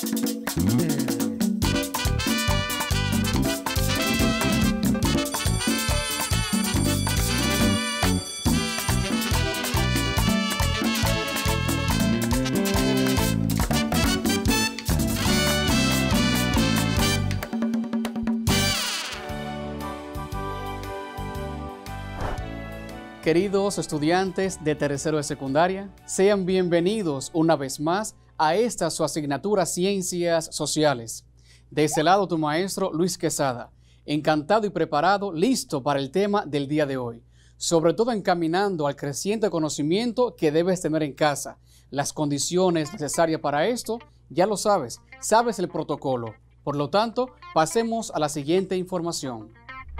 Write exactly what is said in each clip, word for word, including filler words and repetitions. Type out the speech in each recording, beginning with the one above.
Queridos estudiantes de tercero de secundaria, sean bienvenidos una vez más a esta su asignatura Ciencias Sociales. De ese lado tu maestro Luis Quesada, encantado y preparado, listo para el tema del día de hoy, sobre todo encaminando al creciente conocimiento que debes tener en casa. Las condiciones necesarias para esto, ya lo sabes, sabes el protocolo. Por lo tanto, pasemos a la siguiente información.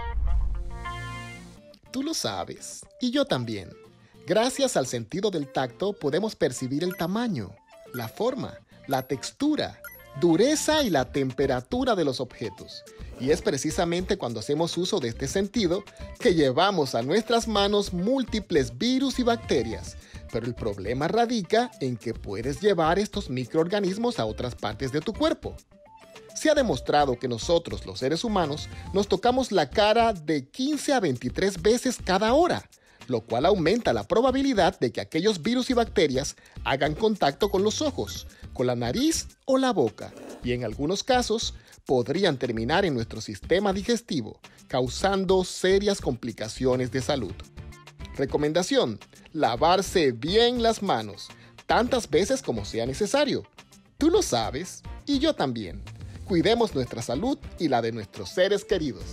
Tú lo sabes, y yo también. Gracias al sentido del tacto podemos percibir el tamaño, la forma, la textura, dureza y la temperatura de los objetos. Y es precisamente cuando hacemos uso de este sentido que llevamos a nuestras manos múltiples virus y bacterias. Pero el problema radica en que puedes llevar estos microorganismos a otras partes de tu cuerpo. Se ha demostrado que nosotros, los seres humanos, nos tocamos la cara de quince a veintitrés veces cada hora, lo cual aumenta la probabilidad de que aquellos virus y bacterias hagan contacto con los ojos, con la nariz o la boca, y en algunos casos podrían terminar en nuestro sistema digestivo, causando serias complicaciones de salud. Recomendación: lavarse bien las manos, tantas veces como sea necesario. Tú lo sabes, y yo también. Cuidemos nuestra salud y la de nuestros seres queridos.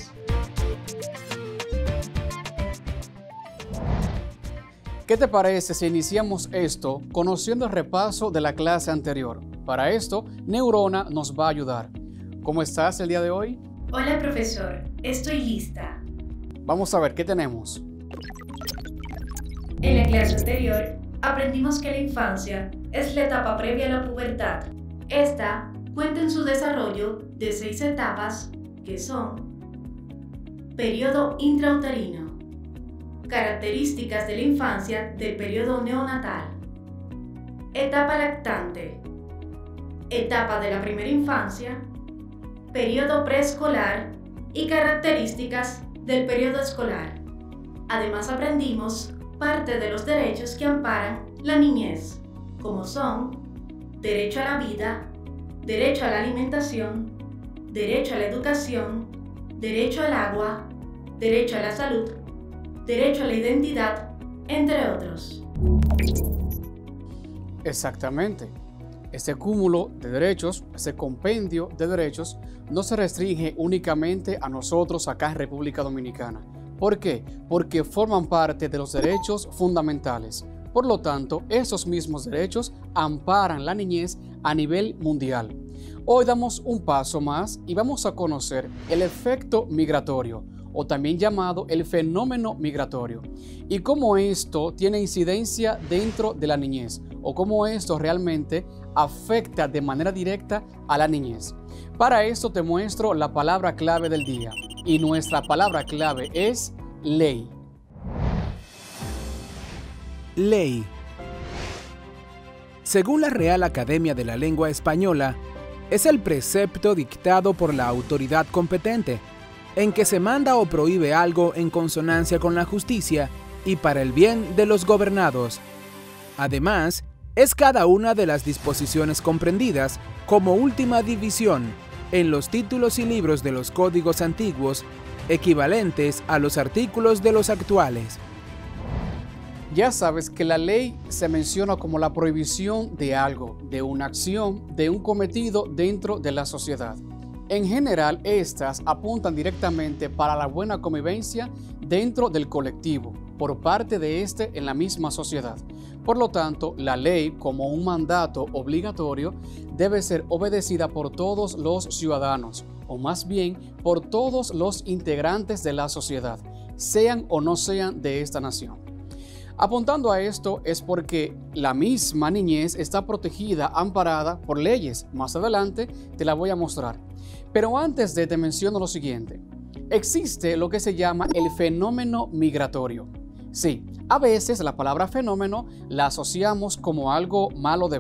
¿Qué te parece si iniciamos esto conociendo el repaso de la clase anterior? Para esto, Neurona nos va a ayudar. ¿Cómo estás el día de hoy? Hola, profesor. Estoy lista. Vamos a ver, ¿qué tenemos? En la clase anterior, aprendimos que la infancia es la etapa previa a la pubertad. Esta cuenta en su desarrollo de seis etapas que son: periodo intrauterino, características de la infancia del periodo neonatal, etapa lactante, etapa de la primera infancia, periodo preescolar y características del periodo escolar. Además aprendimos parte de los derechos que amparan la niñez, como son derecho a la vida, derecho a la alimentación, derecho a la educación, derecho al agua, derecho a la salud, derecho a la identidad, entre otros. Exactamente. Este cúmulo de derechos, este compendio de derechos, no se restringe únicamente a nosotros acá en República Dominicana. ¿Por qué? Porque forman parte de los derechos fundamentales. Por lo tanto, esos mismos derechos amparan la niñez a nivel mundial. Hoy damos un paso más y vamos a conocer el efecto migratorio, o también llamado el fenómeno migratorio, y cómo esto tiene incidencia dentro de la niñez, o cómo esto realmente afecta de manera directa a la niñez. Para esto te muestro la palabra clave del día, y nuestra palabra clave es ley. Ley. Según la Real Academia de la Lengua Española, es el precepto dictado por la autoridad competente, en que se manda o prohíbe algo en consonancia con la justicia y para el bien de los gobernados. Además, es cada una de las disposiciones comprendidas como última división en los títulos y libros de los códigos antiguos, equivalentes a los artículos de los actuales. Ya sabes que la ley se menciona como la prohibición de algo, de una acción, de un cometido dentro de la sociedad. En general, estas apuntan directamente para la buena convivencia dentro del colectivo, por parte de este en la misma sociedad. Por lo tanto, la ley, como un mandato obligatorio, debe ser obedecida por todos los ciudadanos, o más bien por todos los integrantes de la sociedad, sean o no sean de esta nación. Apuntando a esto es porque la misma niñez está protegida, amparada por leyes. Más adelante te la voy a mostrar. Pero antes de te menciono lo siguiente. Existe lo que se llama el fenómeno migratorio. Sí, a veces la palabra fenómeno la asociamos como algo malo de ver.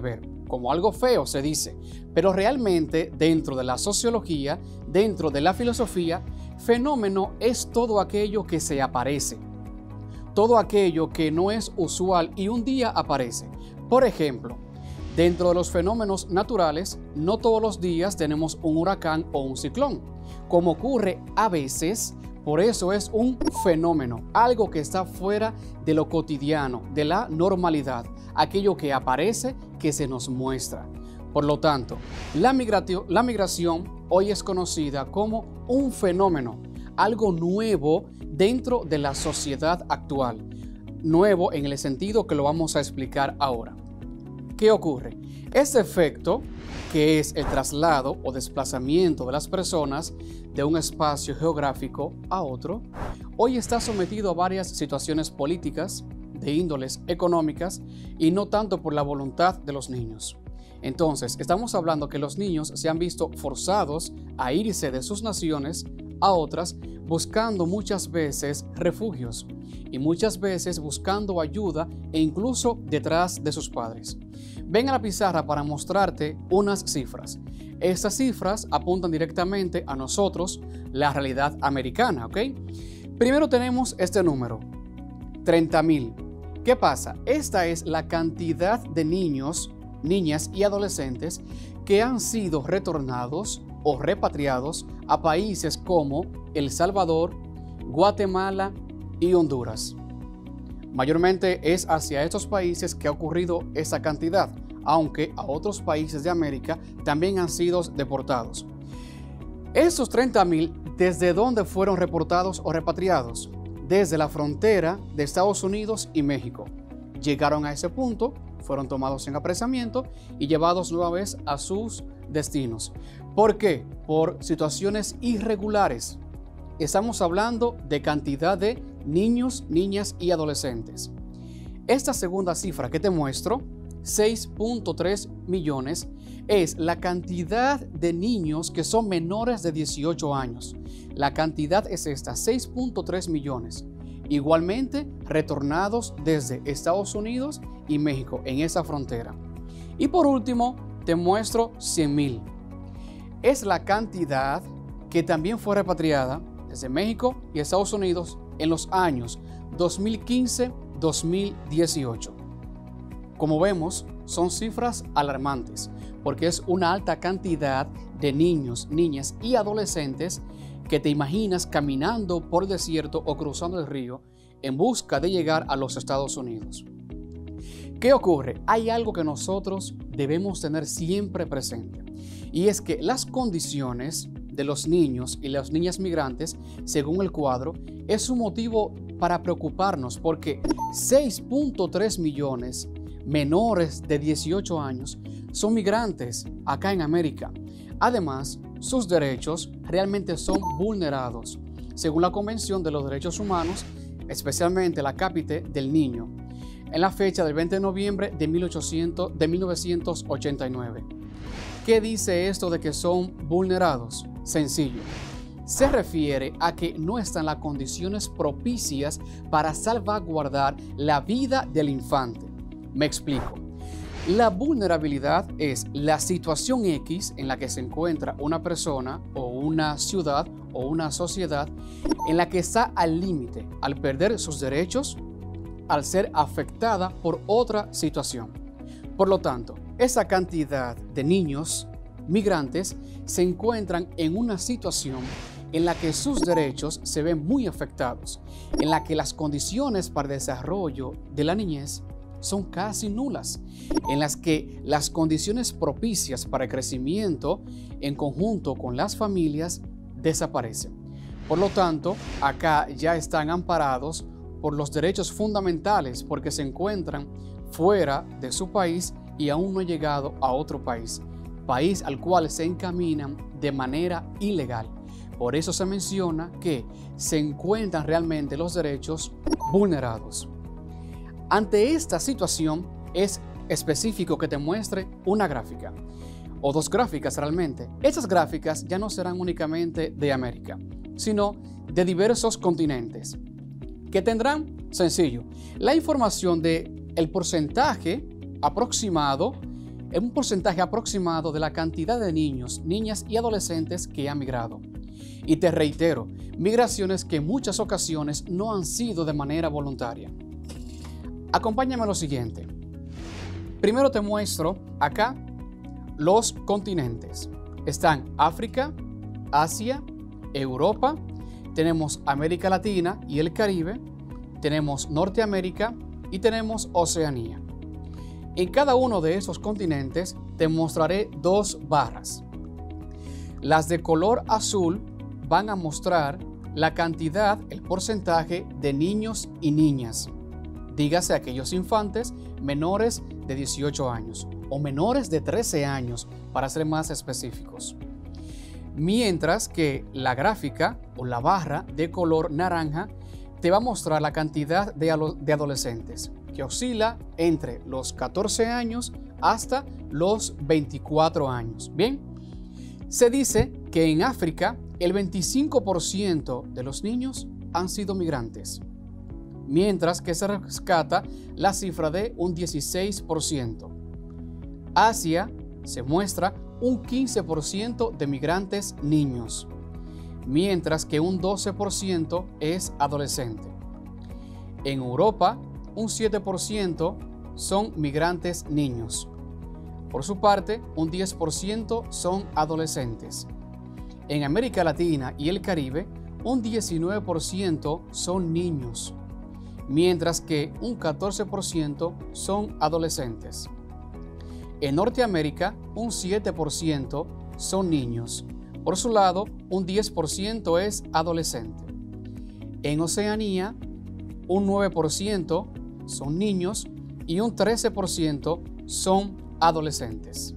como algo feo se dice, pero realmente dentro de la sociología, dentro de la filosofía, fenómeno es todo aquello que se aparece, todo aquello que no es usual y un día aparece. Por ejemplo, dentro de los fenómenos naturales, no todos los días tenemos un huracán o un ciclón, como ocurre a veces. Por eso es un fenómeno, algo que está fuera de lo cotidiano, de la normalidad, aquello que aparece, que se nos muestra. Por lo tanto, la migración, la migración hoy es conocida como un fenómeno, algo nuevo dentro de la sociedad actual. Nuevo en el sentido que lo vamos a explicar ahora. ¿Qué ocurre? Este efecto, que es el traslado o desplazamiento de las personas de un espacio geográfico a otro, hoy está sometido a varias situaciones políticas de índoles económicas y no tanto por la voluntad de los niños. Entonces, estamos hablando que los niños se han visto forzados a irse de sus naciones a otras, buscando muchas veces refugios y muchas veces buscando ayuda e incluso detrás de sus padres. Ven a la pizarra para mostrarte unas cifras. Estas cifras apuntan directamente a nosotros, la realidad americana, ¿ok? Primero tenemos este número, treinta mil. ¿Qué pasa? Esta es la cantidad de niños, niñas y adolescentes que han sido retornados o repatriados a países como El Salvador, Guatemala y Honduras. Mayormente es hacia estos países que ha ocurrido esa cantidad, aunque a otros países de América también han sido deportados. Esos treinta mil, ¿desde dónde fueron reportados o repatriados? Desde la frontera de Estados Unidos y México. Llegaron a ese punto, fueron tomados en apresamiento y llevados nueva vez a sus destinos. ¿Por qué? Por situaciones irregulares. Estamos hablando de cantidad de niños, niñas y adolescentes. Esta segunda cifra que te muestro, seis punto tres millones, es la cantidad de niños que son menores de dieciocho años. La cantidad es esta, seis punto tres millones. Igualmente retornados desde Estados Unidos y México en esa frontera. Y por último, te muestro cien mil. Es la cantidad que también fue repatriada desde México y Estados Unidos en los años dos mil quince a dos mil dieciocho. Como vemos, son cifras alarmantes porque es una alta cantidad de niños, niñas y adolescentes que te imaginas caminando por el desierto o cruzando el río en busca de llegar a los Estados Unidos. ¿Qué ocurre? Hay algo que nosotros debemos tener siempre presente, y es que las condiciones de los niños y las niñas migrantes, según el cuadro, es un motivo para preocuparnos porque seis punto tres millones menores de dieciocho años son migrantes acá en América. Además, sus derechos realmente son vulnerados, según la Convención de los Derechos Humanos, especialmente la Capite del Niño, en la fecha del veinte de noviembre de, mil novecientos ochenta y nueve. ¿Qué dice esto de que son vulnerados? Sencillo. Se refiere a que no están las condiciones propicias para salvaguardar la vida del infante. Me explico. La vulnerabilidad es la situación X en la que se encuentra una persona o una ciudad o una sociedad en la que está al límite al perder sus derechos, al ser afectada por otra situación. Por lo tanto, esa cantidad de niños migrantes se encuentran en una situación en la que sus derechos se ven muy afectados, en la que las condiciones para el desarrollo de la niñez son casi nulas, en las que las condiciones propicias para el crecimiento en conjunto con las familias desaparecen. Por lo tanto, acá ya están amparados por los derechos fundamentales porque se encuentran fuera de su país y aún no han llegado a otro país, país al cual se encaminan de manera ilegal. Por eso se menciona que se encuentran realmente los derechos vulnerados. Ante esta situación es específico que te muestre una gráfica o dos gráficas realmente. Estas gráficas ya no serán únicamente de América, sino de diversos continentes, que tendrán, sencillo, la información de el porcentaje aproximado es un porcentaje aproximado de la cantidad de niños, niñas y adolescentes que han migrado. Y te reitero, migraciones que en muchas ocasiones no han sido de manera voluntaria. Acompáñame a lo siguiente. Primero te muestro acá los continentes. Están África, Asia, Europa, tenemos América Latina y el Caribe, tenemos Norteamérica y tenemos Oceanía. En cada uno de esos continentes te mostraré dos barras. Las de color azul van a mostrar la cantidad, el porcentaje de niños y niñas. Dígase aquellos infantes menores de dieciocho años o menores de trece años, para ser más específicos. Mientras que la gráfica o la barra de color naranja te va a mostrar la cantidad de, de adolescentes, que oscila entre los catorce años hasta los veinticuatro años. Bien, se dice que en África el veinticinco por ciento de los niños han sido migrantes, mientras que se rescata la cifra de un dieciséis por ciento. Asia se muestra un quince por ciento de migrantes niños, mientras que un doce por ciento es adolescente. En Europa, un siete por ciento son migrantes niños. Por su parte, un diez por ciento son adolescentes. En América Latina y el Caribe, un diecinueve por ciento son niños, mientras que un catorce por ciento son adolescentes. En Norteamérica, un siete por ciento son niños. Por su lado, un diez por ciento es adolescente. En Oceanía, un nueve por ciento son niños y un trece por ciento son adolescentes.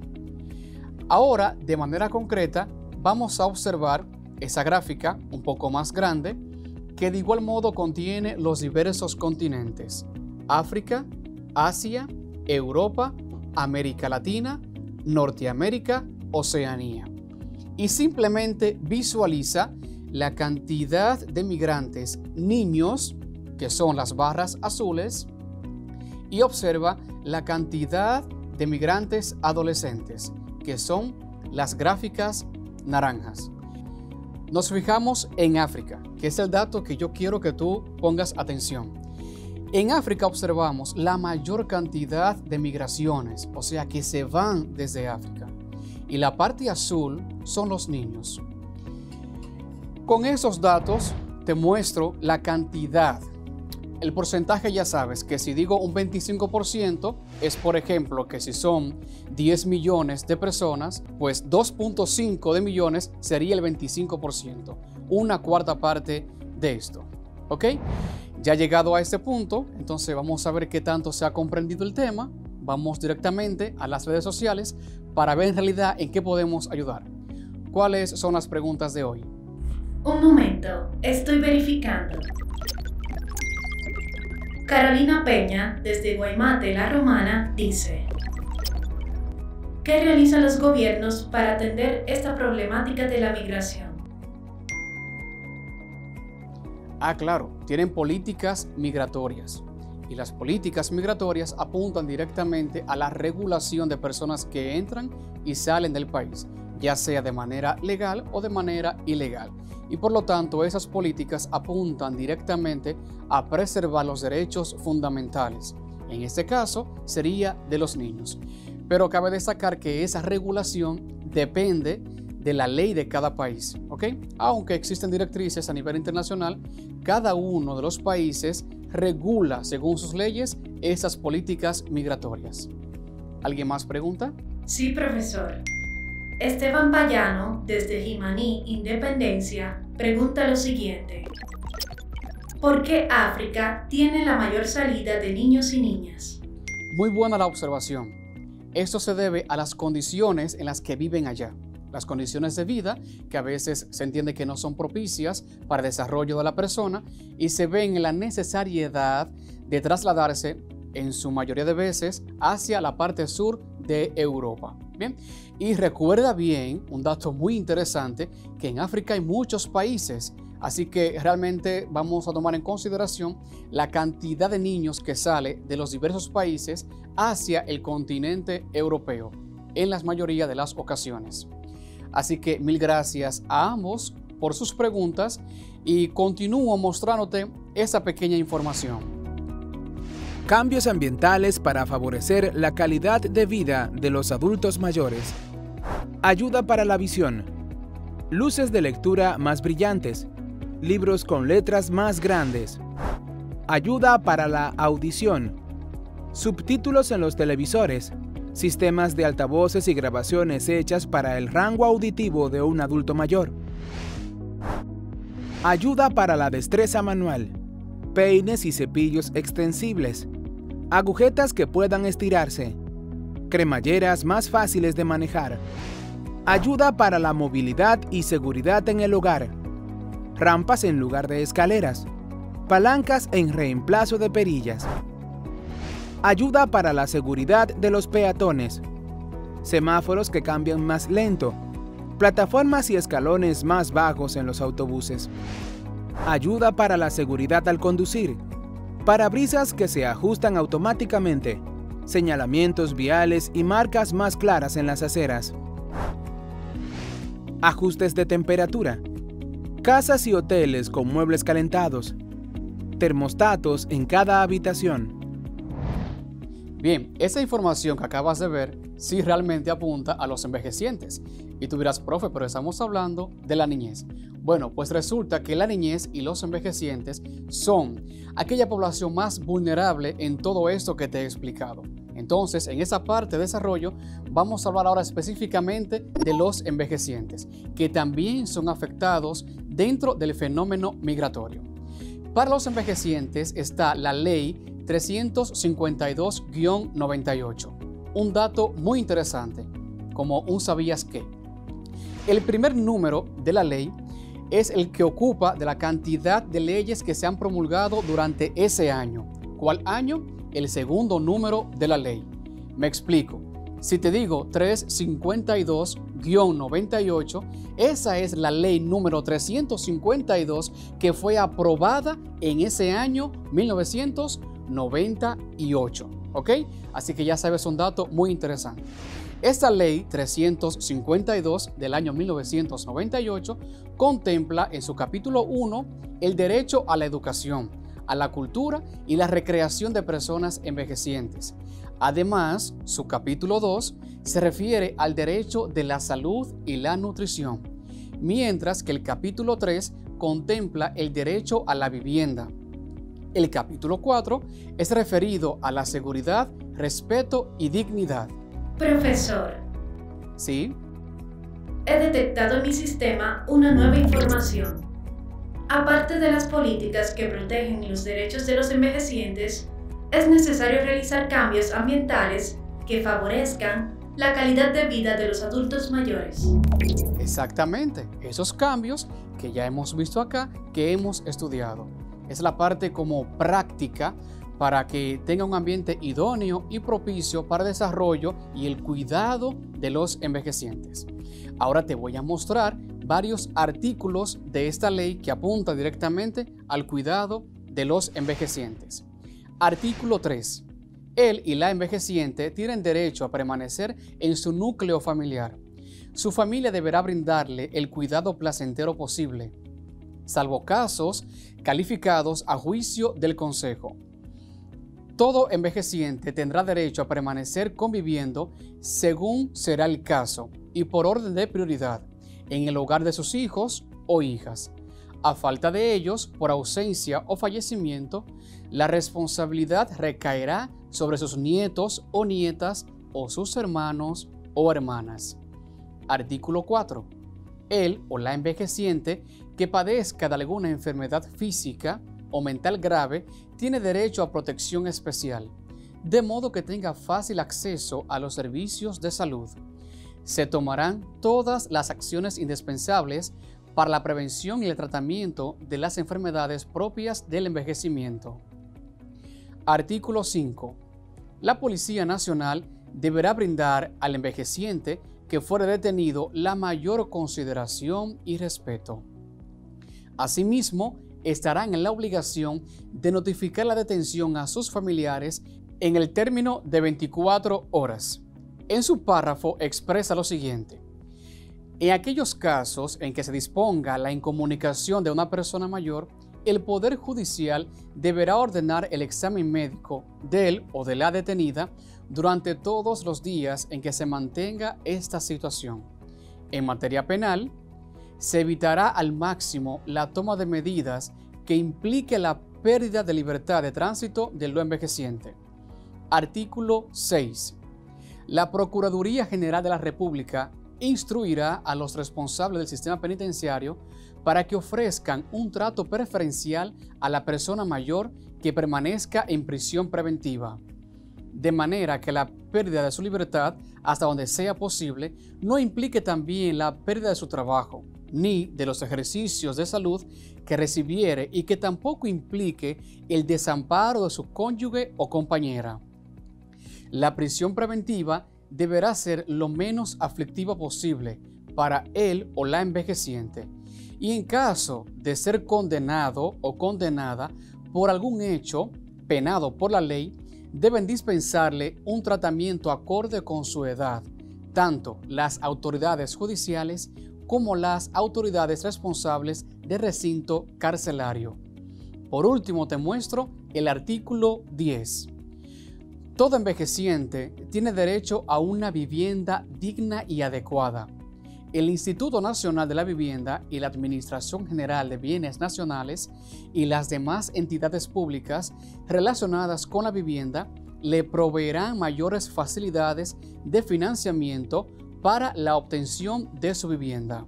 Ahora, de manera concreta, vamos a observar esa gráfica un poco más grande que de igual modo contiene los diversos continentes: África, Asia, Europa, América Latina, Norteamérica, Oceanía. Y simplemente visualiza la cantidad de migrantes niños, que son las barras azules, y observa la cantidad de migrantes adolescentes, que son las gráficas naranjas. Nos fijamos en África, que es el dato que yo quiero que tú pongas atención. En África observamos la mayor cantidad de migraciones, o sea que se van desde África. Y la parte azul son los niños. Con esos datos te muestro la cantidad. El porcentaje ya sabes que si digo un veinticinco por ciento es, por ejemplo, que si son diez millones de personas, pues dos punto cinco de millones sería el veinticinco por ciento, una cuarta parte de esto. ¿Ok? Ya llegado a este punto, entonces vamos a ver qué tanto se ha comprendido el tema. Vamos directamente a las redes sociales para ver en realidad en qué podemos ayudar. ¿Cuáles son las preguntas de hoy? Un momento, estoy verificando. Carolina Peña, desde Guaymate, La Romana, dice: ¿qué realizan los gobiernos para atender esta problemática de la migración? Ah, claro, tienen políticas migratorias. Y las políticas migratorias apuntan directamente a la regulación de personas que entran y salen del país, ya sea de manera legal o de manera ilegal. Y por lo tanto, esas políticas apuntan directamente a preservar los derechos fundamentales. En este caso, sería de los niños. Pero cabe destacar que esa regulación depende de la ley de cada país, ¿ok? Aunque existen directrices a nivel internacional, cada uno de los países regula, según sus leyes, esas políticas migratorias. ¿Alguien más pregunta? Sí, profesor. Esteban Payano, desde Jimaní, Independencia, pregunta lo siguiente: ¿por qué África tiene la mayor salida de niños y niñas? Muy buena la observación. Esto se debe a las condiciones en las que viven allá. Las condiciones de vida, que a veces se entiende que no son propicias para el desarrollo de la persona, y se ven en la necesariedad de trasladarse, en su mayoría de veces, hacia la parte sur de Europa. Bien, y recuerda bien un dato muy interesante, que en África hay muchos países, así que realmente vamos a tomar en consideración la cantidad de niños que sale de los diversos países hacia el continente europeo. en la mayoría de las ocasiones. Así que mil gracias a ambos por sus preguntas y continúo mostrándote esa pequeña información. Cambios ambientales para favorecer la calidad de vida de los adultos mayores. Ayuda para la visión. Luces de lectura más brillantes. Libros con letras más grandes. Ayuda para la audición. Subtítulos en los televisores. Sistemas de altavoces y grabaciones hechas para el rango auditivo de un adulto mayor. Ayuda para la destreza manual. Peines y cepillos extensibles. Agujetas que puedan estirarse. Cremalleras más fáciles de manejar. Ayuda para la movilidad y seguridad en el hogar. Rampas en lugar de escaleras. Palancas en reemplazo de perillas. Ayuda para la seguridad de los peatones. Semáforos que cambian más lento. Plataformas y escalones más bajos en los autobuses. Ayuda para la seguridad al conducir. Parabrisas que se ajustan automáticamente. Señalamientos viales y marcas más claras en las aceras. Ajustes de temperatura. Casas y hoteles con muebles calentados. Termostatos en cada habitación. Bien, esa información que acabas de ver sí realmente apunta a los envejecientes. Y tú dirás, profe, pero estamos hablando de la niñez. Bueno, pues resulta que la niñez y los envejecientes son aquella población más vulnerable en todo esto que te he explicado. Entonces, en esa parte de desarrollo, vamos a hablar ahora específicamente de los envejecientes, que también son afectados dentro del fenómeno migratorio. Para los envejecientes está la Ley trescientos cincuenta y dos guión noventa y ocho. Un dato muy interesante, como un sabías qué. El primer número de la ley es el que ocupa de la cantidad de leyes que se han promulgado durante ese año. ¿Cuál año? El segundo número de la ley. Me explico. Si te digo trescientos cincuenta y dos guión noventa y ocho, esa es la ley número trescientos cincuenta y dos que fue aprobada en ese año mil novecientos noventa y ocho. ¿Ok? Así que ya sabes un dato muy interesante. Esta ley trescientos cincuenta y dos del año mil novecientos noventa y ocho contempla en su capítulo uno el derecho a la educación, a la cultura y la recreación de personas envejecientes. Además, su capítulo dos se refiere al derecho de la salud y la nutrición, mientras que el capítulo tres contempla el derecho a la vivienda. El capítulo cuatro es referido a la seguridad, respeto y dignidad. Profesor. ¿Sí? He detectado en mi sistema una nueva información. Aparte de las políticas que protegen los derechos de los envejecientes, es necesario realizar cambios ambientales que favorezcan la calidad de vida de los adultos mayores. Exactamente, esos cambios que ya hemos visto acá, que hemos estudiado. Es la parte como práctica para que tenga un ambiente idóneo y propicio para el desarrollo y el cuidado de los envejecientes. Ahora te voy a mostrar varios artículos de esta ley que apunta directamente al cuidado de los envejecientes. Artículo tres. Él y la envejeciente tienen derecho a permanecer en su núcleo familiar. Su familia deberá brindarle el cuidado placentero posible, salvo casos calificados a juicio del Consejo. Todo envejeciente tendrá derecho a permanecer conviviendo según será el caso y por orden de prioridad en el hogar de sus hijos o hijas. A falta de ellos, por ausencia o fallecimiento, la responsabilidad recaerá sobre sus nietos o nietas o sus hermanos o hermanas. Artículo cuatro. Él o la envejeciente que padezca de alguna enfermedad física o mental grave tiene derecho a protección especial, de modo que tenga fácil acceso a los servicios de salud. Se tomarán todas las acciones indispensables para la prevención y el tratamiento de las enfermedades propias del envejecimiento. Artículo cinco. La Policía Nacional deberá brindar al envejeciente que fuere detenido la mayor consideración y respeto. Asimismo, estarán en la obligación de notificar la detención a sus familiares en el término de veinticuatro horas. En su párrafo expresa lo siguiente: en aquellos casos en que se disponga la incomunicación de una persona mayor, el Poder Judicial deberá ordenar el examen médico del o de la detenida durante todos los días en que se mantenga esta situación. En materia penal, se evitará al máximo la toma de medidas que implique la pérdida de libertad de tránsito del lo envejeciente. Artículo seis. La Procuraduría General de la República instruirá a los responsables del sistema penitenciario para que ofrezcan un trato preferencial a la persona mayor que permanezca en prisión preventiva, de manera que la pérdida de su libertad, hasta donde sea posible, no implique también la pérdida de su trabajo, ni de los ejercicios de salud que recibiere, y que tampoco implique el desamparo de su cónyuge o compañera. La prisión preventiva deberá ser lo menos aflictiva posible para él o la envejeciente, y en caso de ser condenado o condenada por algún hecho penado por la ley, deben dispensarle un tratamiento acorde con su edad, tanto las autoridades judiciales como las autoridades responsables del recinto carcelario. Por último, te muestro el artículo diez. Todo envejeciente tiene derecho a una vivienda digna y adecuada. El Instituto Nacional de la Vivienda y la Administración General de Bienes Nacionales y las demás entidades públicas relacionadas con la vivienda le proveerán mayores facilidades de financiamiento para la obtención de su vivienda,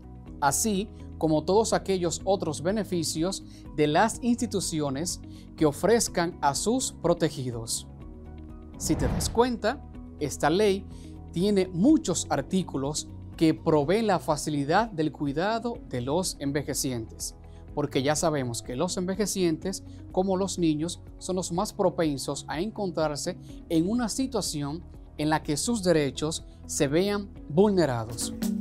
así como todos aquellos otros beneficios de las instituciones que ofrezcan a sus protegidos. Si te das cuenta, esta ley tiene muchos artículos que proveen la facilidad del cuidado de los envejecientes, porque ya sabemos que los envejecientes, como los niños, son los más propensos a encontrarse en una situación en la que sus derechos se vean vulnerados.